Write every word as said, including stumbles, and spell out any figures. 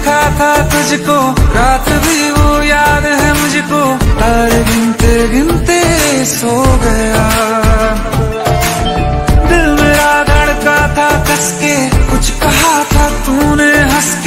देखा था तुझको, रात भी वो याद है मुझको, तारे गिनते गिनते सो गया। दिल मेरा धड़का था कस के, कुछ कहा था तूने हंस के,